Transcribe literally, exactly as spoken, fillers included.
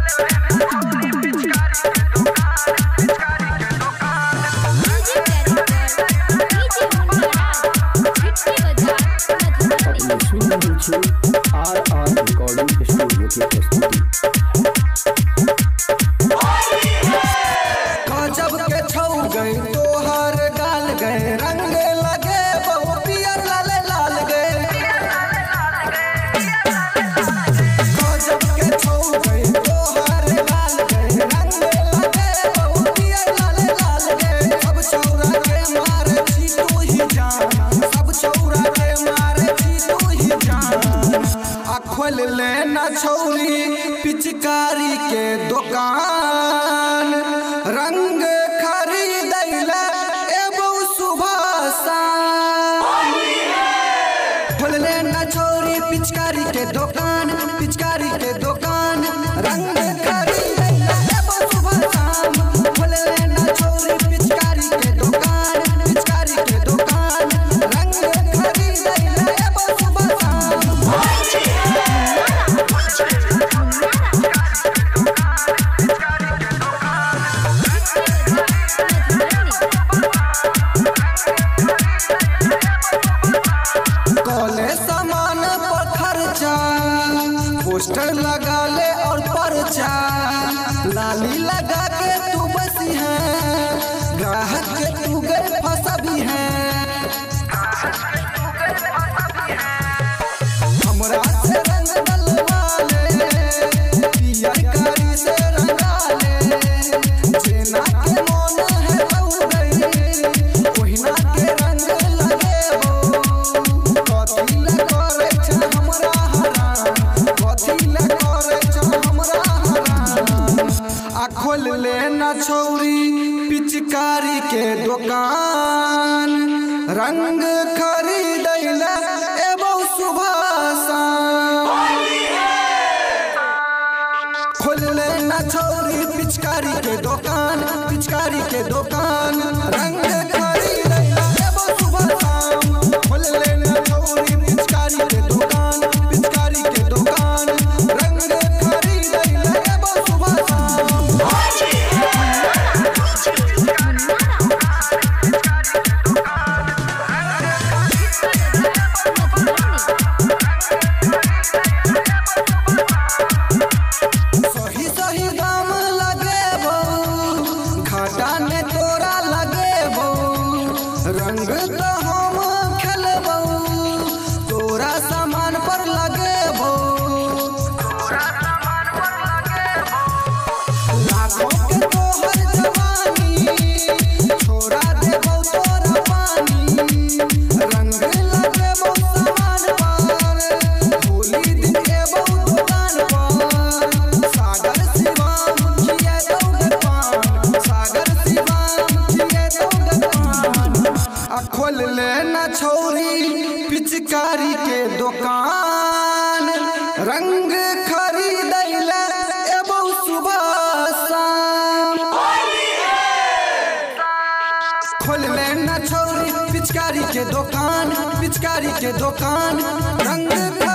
आर आर recording studio की प्रस्तुति। गजब के छौ गए तोहर गाल गए रंग लगे बहु पियर लाल लाल गए। गजब के छौ गए तोहर गाल गए रंग लगे बहु पियर लाल लाल गए। सब चौरा के मारे छी तू ही जान, सब चौरा के मारे छी तू ही जान। आ खोल ले ना छौरी पिचकारी के दुकान, रंग खरीदैला एबो सुबह शाम। खोल ले ना छौरी पिचकारी के दुकान, पिचकारी के दुकान, रंग खरीदैला एबो सुबह शाम। खोल ले ना छौरी पिचकारी के दुकान, पिचकारी के दुकान, रंग खरीदैला एबो सुबह शाम। सामान पर खर्चा पोस्टर लगा ले और पर्चा, लाली लगा के तू बसी है, ग्राहक के तू गए फंसबी है। हमरा से रंग डलवा ले, पियर कारी से रंगा ले, जेना के मन है हो गई ओहिना के रंग लगे हो। कथी ले करे छ हमरा हराम, कथी ले करे छ हमरा हराम। आ खोल ले ना छौरी पिचकारी के दुकान, रंग खरीदैला एबो सुबह शाम। खोल ले ना छौरी पिचकारी के दुकान, पिचकारी के दुकान, रंग खरीदैला एबो सुबह शाम। खोल ले ना छौरी पिचकारी के दुकान, पिचकारी के दुकान, रंग खरीदैला एबो सुबह शाम। सही सही दाम लगेबो, घाटा ने तोरा लगेबो, रंग तो हम खेलबो, तोरा सामान पर लगेबो। लाखों के तोहर जवानी, छोड़ा देबो तोरा पानी, रंग लगेबो सामान पर, होली दिन एबो दुकान पर। सागर शिवम जिए दौड़ पान, सागर शिवम जिए दौड़ पान। आ खोल ले ना छौरी पिचकारी के दुकान, रंग खरीदैला एबो सुबह शाम। खोल ले ना छौरी पिचकारी के दुकान, पिचकारी के दुकान, रंग